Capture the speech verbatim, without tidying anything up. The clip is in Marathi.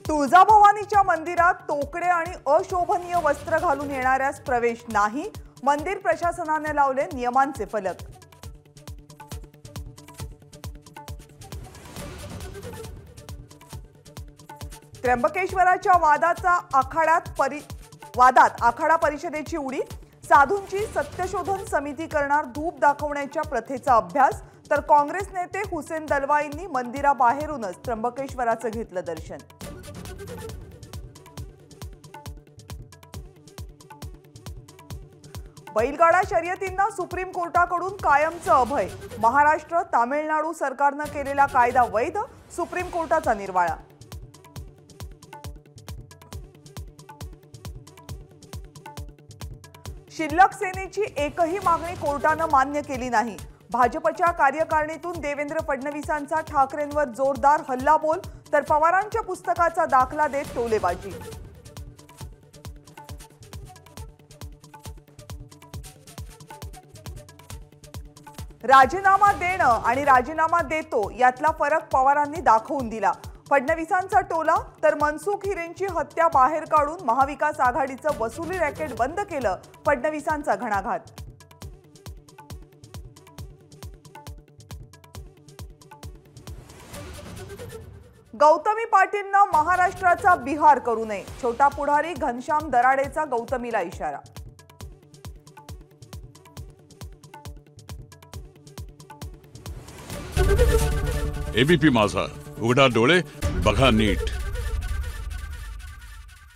तुळजाभवानीच्या मंदिरात तोकडे आणि अशोभनीय वस्त्र घालून येणाऱ्यास प्रवेश नाही, मंदिर प्रशासनाने लावले नियमांचे फलक। त्र्यंबकेश्वराच्या वादाचा आखाड्यात परि वादात आखाडा परिषदेची उडी, साधूंची सत्यशोधन समिती करणार धूप दाखवण्याच्या प्रथेचा अभ्यास, तर काँग्रेस नेते हुसेन दलवाईंनी मंदिराबाहेरूनच त्र्यंबकेश्वराचं घेतलं दर्शन। बैलगाडा शर्यतींना सुप्रीम कोर्टाकडून कायमचं अभय, महाराष्ट्र तामिळनाडू सरकारनं केलेला कायदा वैध, सुप्रीम कोर्टाचा निर्वाळा। शिल्लक सेनेची एकही मागणी कोर्टानं मान्य केली नाही, भाजपच्या कार्यकारिणीतून देवेंद्र फडणवीसांचा ठाकरेंवर जोरदार हल्लाबोल, तर पवारांच्या पुस्तकाचा दाखला देत टोलेबाजी। राजीनामा देणं आणि राजीनामा देतो यातला फरक पवारांनी दाखवून दिला, फडणवीसांचा टोला, तर मनसुख हिरेंची हत्या बाहेर काढून महाविकास आघाडीचं वसुली रॅकेट बंद केलं, फडणवीसांचा घणाघात। गौतमी पाटीलनं महाराष्ट्राचा बिहार करू नये, छोटा पुढारी घनश्याम दराडेचा गौतमीला इशारा। एबीपी माझा, उघडा डोळे बघा नीट।